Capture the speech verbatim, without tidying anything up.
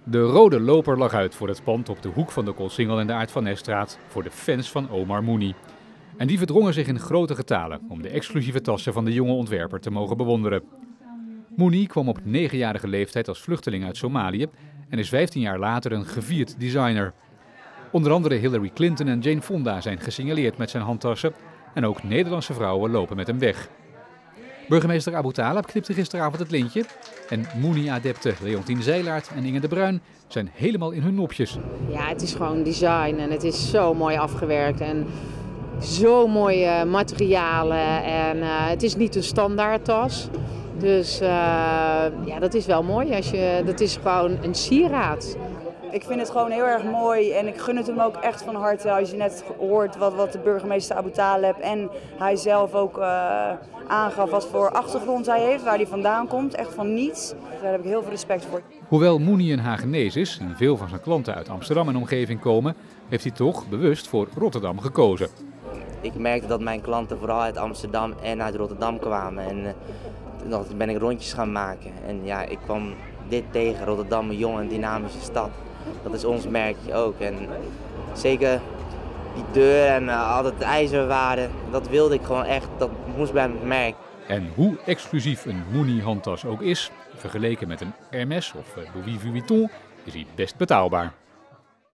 De rode loper lag uit voor het pand op de hoek van de Koolsingel en de Aert van Nesstraat voor de fans van Omar Mooney. En die verdrongen zich in grote getalen om de exclusieve tassen van de jonge ontwerper te mogen bewonderen. Mooney kwam op negenjarige leeftijd als vluchteling uit Somalië en is vijftien jaar later een gevierd designer. Onder andere Hillary Clinton en Jane Fonda zijn gesignaleerd met zijn handtassen en ook Nederlandse vrouwen lopen met hem weg. Burgemeester Abu Taleb knipte gisteravond het lintje en Mooney-adepten Leontien Zeilaert en Inge de Bruin zijn helemaal in hun nopjes. Ja, het is gewoon design en het is zo mooi afgewerkt en zo mooie materialen en uh, het is niet een standaard tas. Dus uh, ja, dat is wel mooi. Als je, dat is gewoon een sieraad. Ik vind het gewoon heel erg mooi en ik gun het hem ook echt van harte. Als je net hoort wat, wat de burgemeester Abu Taleb en hij zelf ook uh, aangaf wat voor achtergrond hij heeft, waar hij vandaan komt. Echt van niets. Daar heb ik heel veel respect voor. Hoewel Mooney een Hagenees is en veel van zijn klanten uit Amsterdam en omgeving komen, heeft hij toch bewust voor Rotterdam gekozen. Ik merkte dat mijn klanten vooral uit Amsterdam en uit Rotterdam kwamen. En uh, toen ben ik rondjes gaan maken. En ja, ik kwam dit tegen, Rotterdam, een jonge en dynamische stad. Dat is ons merkje ook. En zeker die deur en uh, al het ijzerwaarde, dat wilde ik gewoon echt, dat moest bij het merk. En hoe exclusief een Mooney handtas ook is, vergeleken met een Hermès of Louis Vuitton, is hij best betaalbaar.